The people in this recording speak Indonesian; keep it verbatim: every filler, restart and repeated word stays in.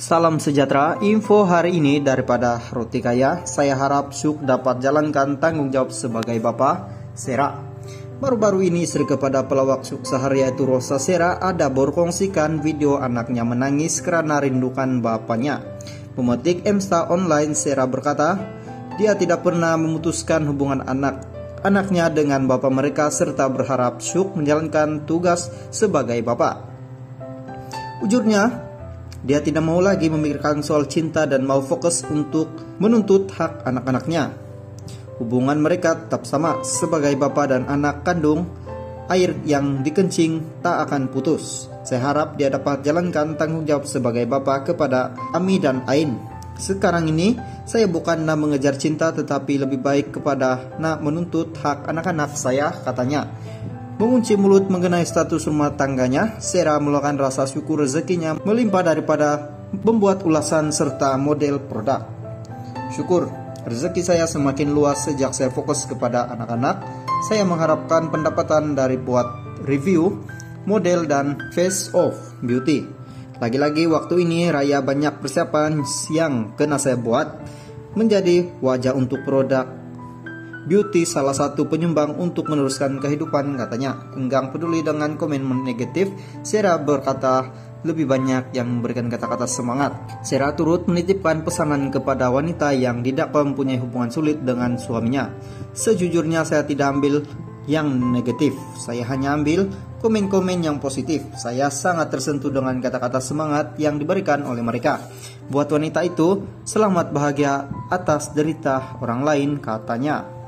Salam sejahtera, info hari ini daripada Roti Kaya. Saya harap Syuk dapat jalankan tanggung jawab sebagai Bapak Sera. Baru-baru ini istri kepada pelawak Syuk sehari yaitu Rosa Sera ada berkongsikan video anaknya menangis karena rindukan bapaknya. Pemetik Emsta Online Sera berkata, dia tidak pernah memutuskan hubungan anak anaknya dengan bapak mereka serta berharap Syuk menjalankan tugas sebagai bapak. Ujurnya, dia tidak mau lagi memikirkan soal cinta dan mau fokus untuk menuntut hak anak-anaknya. Hubungan mereka tetap sama sebagai bapak dan anak kandung. Air yang dikencing tak akan putus. Saya harap dia dapat jalankan tanggung jawab sebagai bapak kepada Ami dan Ain. Sekarang ini saya bukan nak mengejar cinta tetapi lebih baik kepada nak menuntut hak anak-anak saya, katanya. Mengunci mulut mengenai status rumah tangganya, Sera meluahkan rasa syukur rezekinya melimpah daripada membuat ulasan serta model produk. Syukur, rezeki saya semakin luas sejak saya fokus kepada anak-anak. Saya mengharapkan pendapatan dari buat review, model, dan face of beauty. Lagi-lagi waktu ini raya banyak persiapan yang kena saya buat menjadi wajah untuk produk beauty, salah satu penyumbang untuk meneruskan kehidupan, katanya. Enggang peduli dengan komen negatif, Sera berkata lebih banyak yang memberikan kata-kata semangat. Sera turut menitipkan pesanan kepada wanita yang tidak mempunyai hubungan sulit dengan suaminya. Sejujurnya saya tidak ambil yang negatif, saya hanya ambil komen-komen yang positif. Saya sangat tersentuh dengan kata-kata semangat yang diberikan oleh mereka. Buat wanita itu, selamat bahagia atas derita orang lain, katanya.